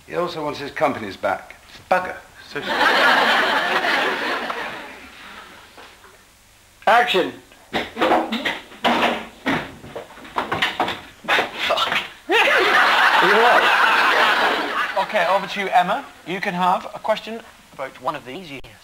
He also wants his companies back. Bugger. So... Action! Okay, over to you, Emma. You can have a question about one of these.